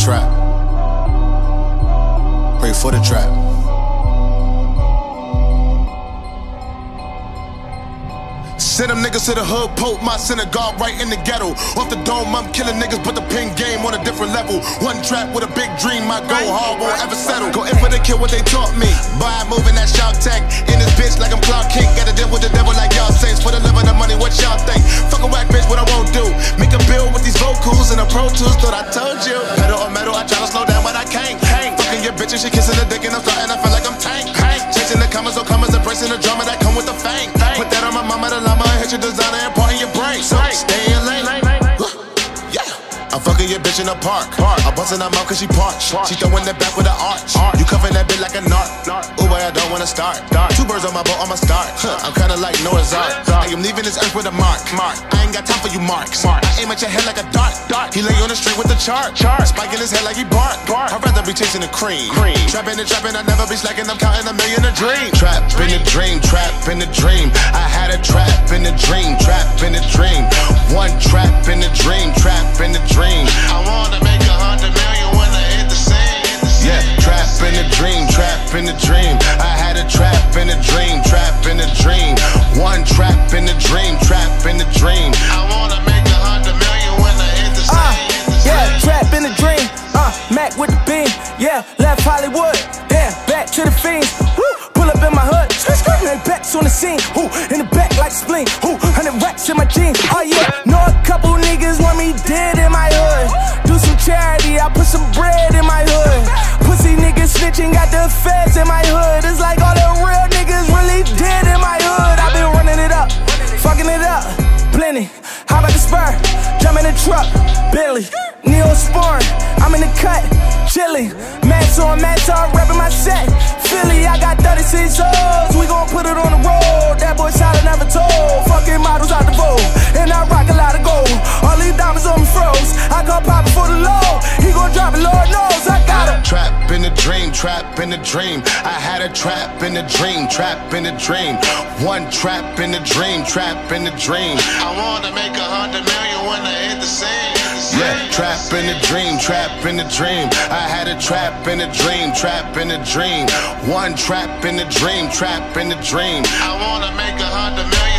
trap. Pray for the trap. Send them niggas to the hood, poke my synagogue right in the ghetto. Off the dome, I'm killing niggas, but the pin game on a different level. One trap with a big dream, my go hard won't ever settle. Go in for the kill what they taught me. By moving that shark tank in this bitch like I'm Clark Kent. Gotta deal with the devil like y'all saints. For the love of the money, what y'all think? Fuck a whack bitch, what I won't do. Make a bill with these vocals and a Pro Tools, thought I told you. Pedal or metal, I try to slow down, but I can't. Fucking your bitch and she kissing the dick and I'm starting to feel like I'm Tank. Chasing the commas, no commas, embracing the drama that come with the fame. Put that on my mama, the llama, hit your designer and part in your brain. So stay in lane. Yeah. I'm fucking your bitch in the park. I'm busting her mouth cause she parched. She throwing that back with an arch. You cuffing that bitch like a narc. Ooh boy, I don't wanna start. Two birds on my boat, I'ma start. I'm kinda like Noah's Ark. I am leaving this earth with a mark. I ain't got time for you marks. I aim at your head like a dart. He lay on the street with the chart. Spike in his head like he bark. I'd rather be chasing the cream. Trapping and trapping, I never be slacking. I'm counting a million a dream. Trap in the dream, trap in the dream. I had a trap in the dream, trap in the dream. One trap in the dream, trap in the dream. I wanna make 100 million when I hit the scene. Yeah, trap in the dream, trap in the dream. I had a trap in the dream, trap in the dream. One trap in the dream, trap in the dream. I wanna make 100 million when I hit the scene. Yeah, trap in the dream. Mac with the beam. Yeah, left Hollywood. Damn, back to the fiends. Woo, pull up in my hood. And backs on the scene. Who in the back like spleen. Who 100 racks in my jeans. Oh yeah, know a couple niggas want me dead in my hood. Do some charity, I put some bread in my hood. Pussy niggas snitching, got the feds in my hood. It's like all the real niggas really dead in my hood. I been running it up, fucking it up, plenty. How about the spur? Jump in the truck, Billy, Neosporin. I'm in the cut, chillin'. Max on max, I'm reppin' my set. Philly, I got 36 O's. We gon' put it on the road. That boy solid, never told. Fucking models out the vote, and I rock a lot of gold. All these diamonds on me froze. I go pop it for the low. He gon' drop it, Lord knows. I got it. Trap in the dream, trap in the dream. I had a trap in the dream, trap in the dream. One trap in the dream, trap in the dream. I wanna make 100 million when I hit the scene. Yeah, trap in the dream, trap in the dream. I had a trap in the dream, trap in the dream. One trap in the dream, trap in the dream. I wanna make 100 million.